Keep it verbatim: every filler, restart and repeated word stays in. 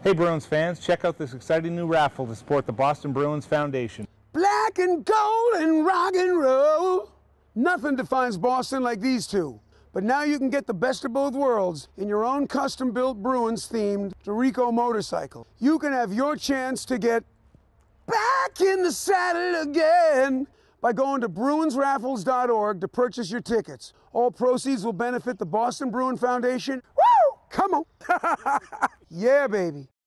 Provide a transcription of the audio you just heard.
Hey Bruins fans, check out this exciting new raffle to support the Boston Bruins Foundation. Black and gold and rock and roll. Nothing defines Boston like these two. But now you can get the best of both worlds in your own custom-built Bruins-themed Dorico motorcycle. You can have your chance to get back in the saddle again by going to Bruins Raffles dot org to purchase your tickets. All proceeds will benefit the Boston Bruin Foundation. Woo! Come on. Yeah, baby.